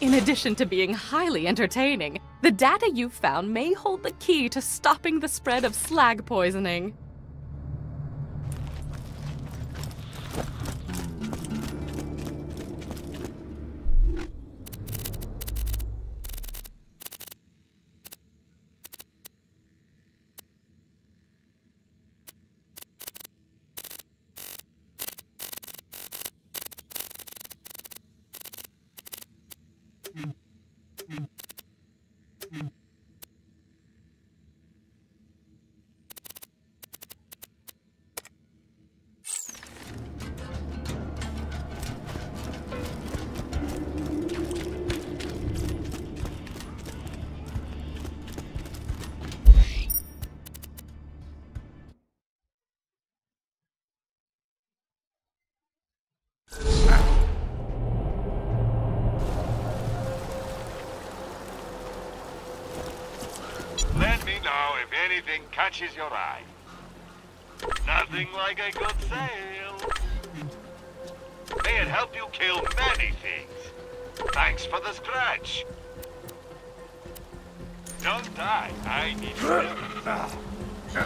In addition to being highly entertaining, the data you've found may hold the key to stopping the spread of slag poisoning. Let me know if anything catches your eye. Nothing like a good sale. May it help you kill many things. Thanks for the scratch. Don't die. I need you.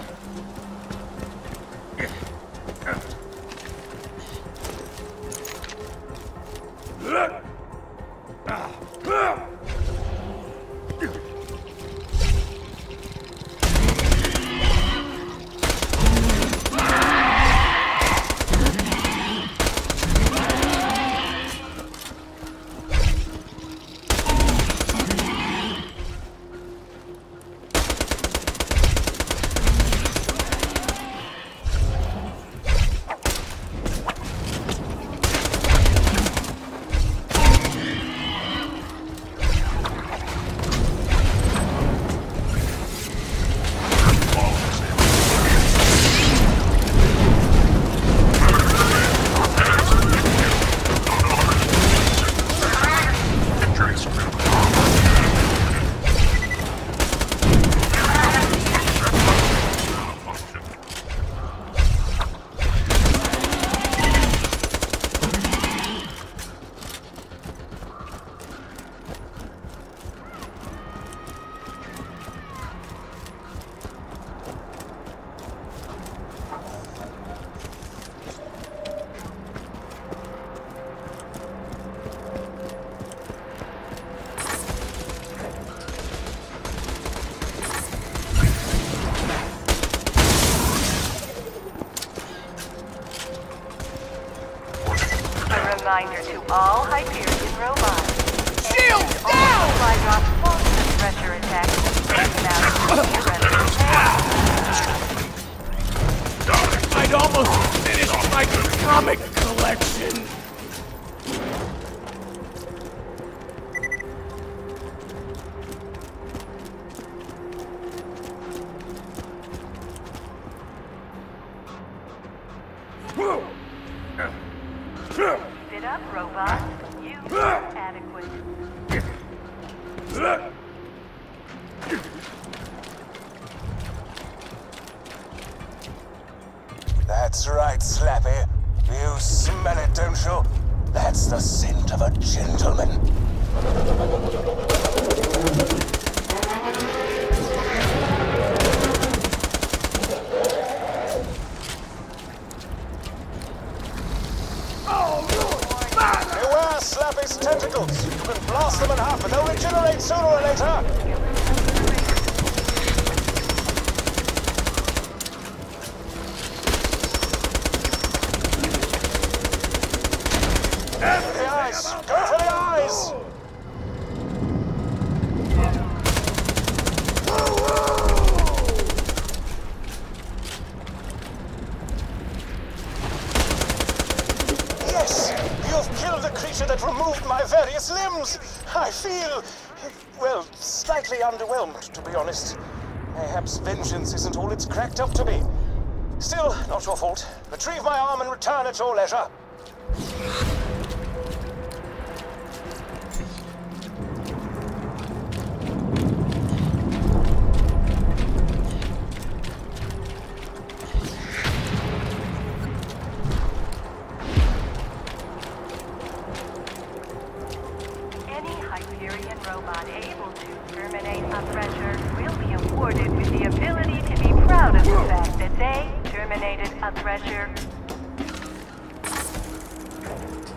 Reminder to all Hyperion robots. Shield down! Supply drops false pressure attacks. I'd almost finished my comic collection. Sit up, robot. You are adequate. That's right, Slappy. You smell it, don't you? That's the scent of a gentleman. Beware Slappy's tentacles. You can blast them in half and they'll regenerate sooner or later. The eyes! Go for the eyes! Yes! You've killed the creature that removed my various limbs! I feel, well, slightly underwhelmed, to be honest. Perhaps vengeance isn't all it's cracked up to be. Still, not your fault. Retrieve my arm and return at your leisure. Any Hyperion pressure.